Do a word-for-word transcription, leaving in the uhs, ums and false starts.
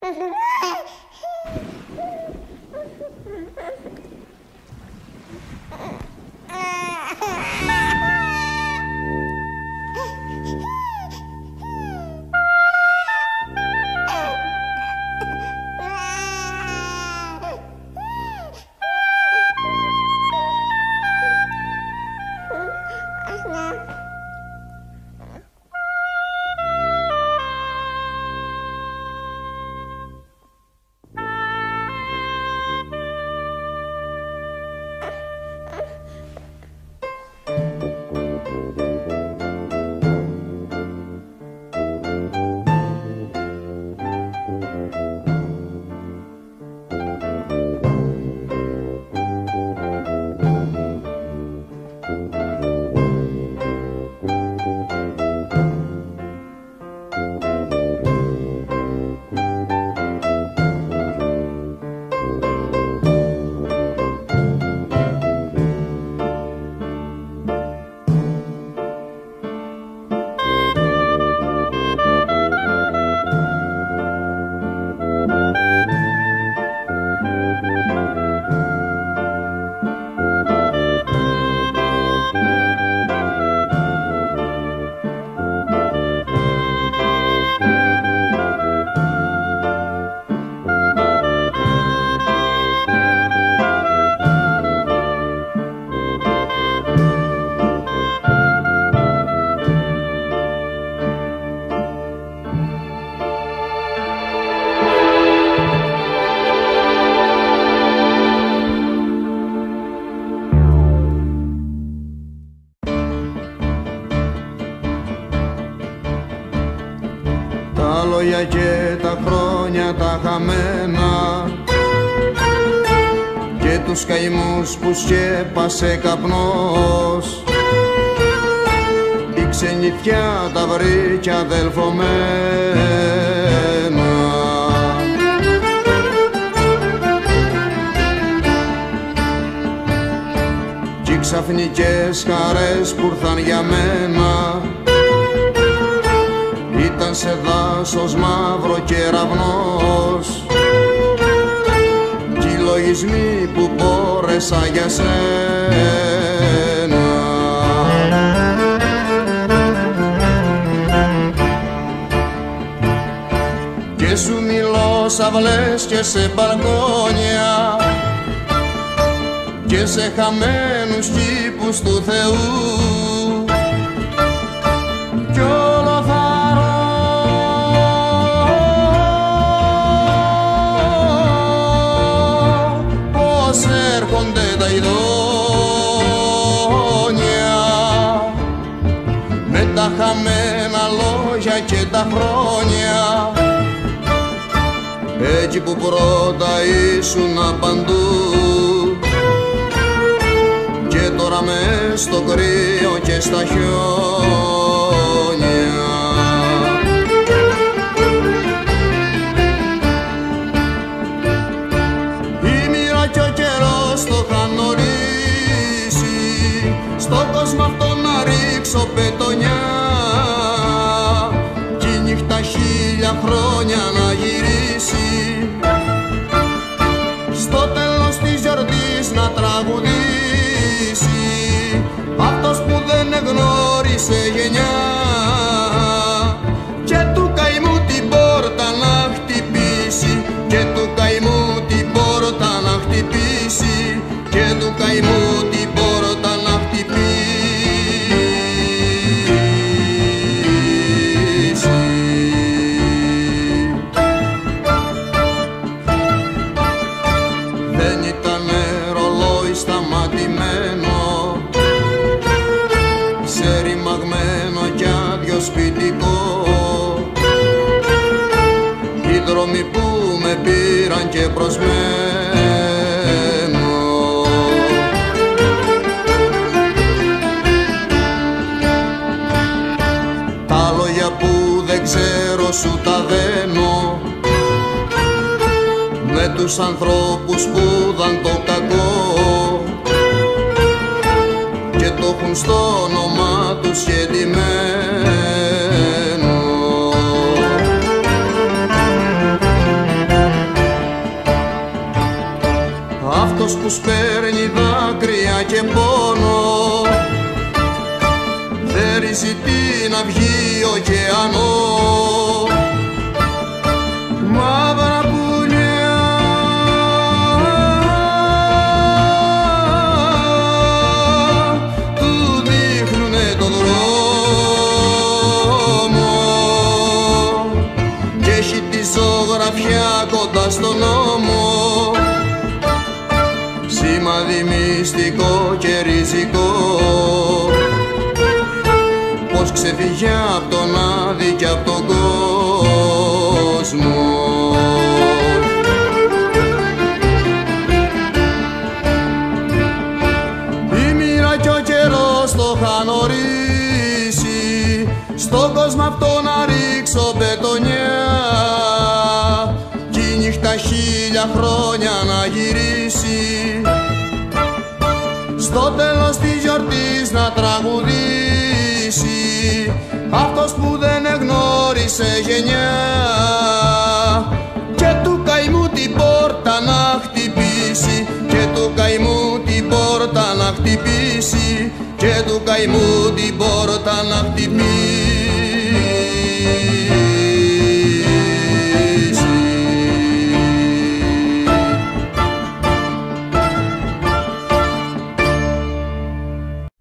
Και τα χρόνια τα χαμένα και τους καημούς που σκέπασε καπνός, η ξενιτιά τα βρήκε αδελφωμένα κι οι ξαφνικές χαρές που ήρθαν για μένα ήταν σε δάσος μαύρο κεραυνός κι οι λογισμοί που πόρεσα για σένα και σου μιλώ σαυλές και σε μπαλκόνια και σε χαμένους κήπους του Θεού κι όλο θα έρχονται τα ειδόνια με τα χαμένα λόγια και τα χρόνια εκεί που πρώτα ήσουν παντού και τώρα μες στο κρύο και στα χιόνια. Το είχαν ορίσει στον κόσμο αυτό να ρίξω πετονιά κι η νύχτα χίλια χρόνια να γυρίσει στο τέλος της γιορτής να τραγουδήσει αυτός που δεν εγνώρισε γενιά και του καημού την πόρτα να χτυπήσει και του καημού την πόρτα να χτυπήσει και του καημού την πόρτα να χτυπήσει. Δεν ήταν ρολόι σταματημένο σε ρημαγμένο κι άδειο σπιτικό οι δρόμοι που με πήραν και προσμένω τα λόγια που δεν ξέρω σου τα δένω με τους ανθρώπους που δαν το κακό και το έχουν στο όνομα τους σχετιμένο. αυτός που σπέρνει δάκρυα και πόνο, θέριζε την αυγή ωκεανό. Μαύρα πουλιά του δείχνουνε το δρόμο και έχει τη ζωγραφιά κοντά στον νόμο, σημάδι μυστικό και ριζικό, πως ξεφύγει απ' τον άδη και απ' τον κόσμο. Η μοίρα κι ο καιρός το είχαν ορίσει, στον κόσμο αυτό να ρίξω μπετονιά κι η νύχτα χίλια χρόνια να γυρίσει, στο τέλος της γιορτής να τραγουδήσει αυτός που δεν εγνώρισε γενιά και του καημού την πόρτα να χτυπήσει, και του καημού την πόρτα να χτυπήσει, και του καημού την πόρτα να χτυπήσει.